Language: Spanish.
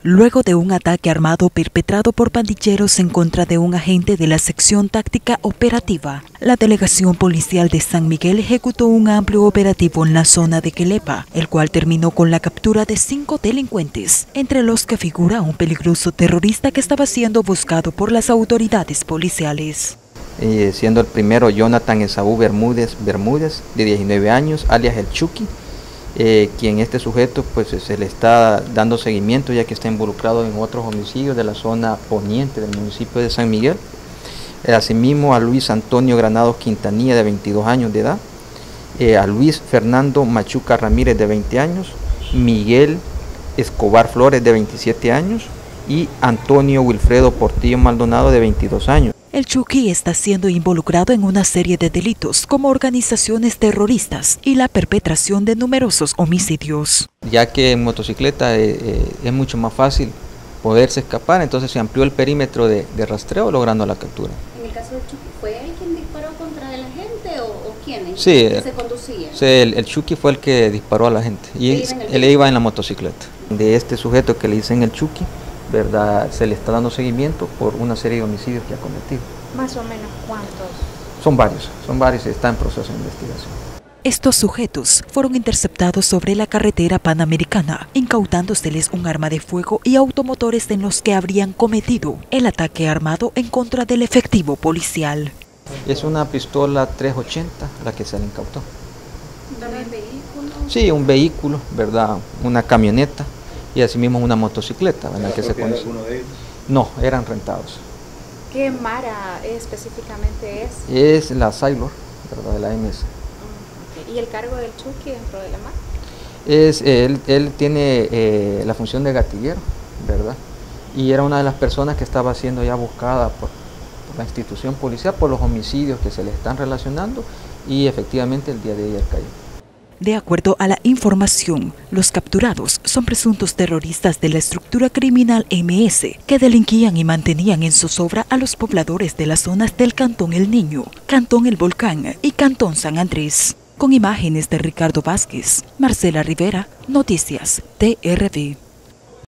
luego de un ataque armado perpetrado por pandilleros en contra de un agente de la sección táctica operativa. La delegación policial de San Miguel ejecutó un amplio operativo en la zona de Quelepa, el cual terminó con la captura de 5 delincuentes, entre los que figura un peligroso terrorista que estaba siendo buscado por las autoridades policiales. Siendo el primero Jonathan Esaú Bermúdez, de 19 años, alias el Chucky, quien este sujeto pues se le está dando seguimiento ya que está involucrado en otros homicidios de la zona poniente del municipio de San Miguel. Asimismo a Luis Antonio Granados Quintanilla, de 22 años de edad, a Luis Fernando Machuca Ramírez, de 20 años, Miguel Escobar Flores, de 27 años, y Antonio Wilfredo Portillo Maldonado, de 22 años. El Chucky está siendo involucrado en una serie de delitos como organizaciones terroristas y la perpetración de numerosos homicidios. Ya que en motocicleta es mucho más fácil poderse escapar, entonces se amplió el perímetro de rastreo, logrando la captura. En el caso del Chucky, ¿fue él quien disparó contra la gente o quién? Sí, ¿Quién se conducía? Sí, el Chucky fue el que disparó a la gente y él iba en la motocicleta. De este sujeto que le dicen el Chucky, ¿verdad? Se le está dando seguimiento por una serie de homicidios que ha cometido. ¿Más o menos cuántos? Son varios y está en proceso de investigación. Estos sujetos fueron interceptados sobre la carretera panamericana, incautándoseles un arma de fuego y automotores en los que habrían cometido el ataque armado en contra del efectivo policial. Es una pistola 380 la que se le incautó. ¿También vehículo? Sí, un vehículo, ¿verdad? Una camioneta y asimismo una motocicleta, ¿verdad? Que se conoce. ¿Alguno de ellos? No, eran rentados. ¿Qué mara específicamente es? Es la Sailor, ¿verdad? De la MS. ¿Y el cargo del Chucky dentro de la mara? Él tiene la función de gatillero, ¿verdad? Y era una de las personas que estaba siendo ya buscada por la institución policial por los homicidios que se le están relacionando, y efectivamente el día de ayer cayó. De acuerdo a la información, los capturados son presuntos terroristas de la estructura criminal MS que delinquían y mantenían en zozobra a los pobladores de las zonas del Cantón El Niño, Cantón El Volcán y Cantón San Andrés. Con imágenes de Ricardo Vázquez, Marcela Rivera, Noticias TRV.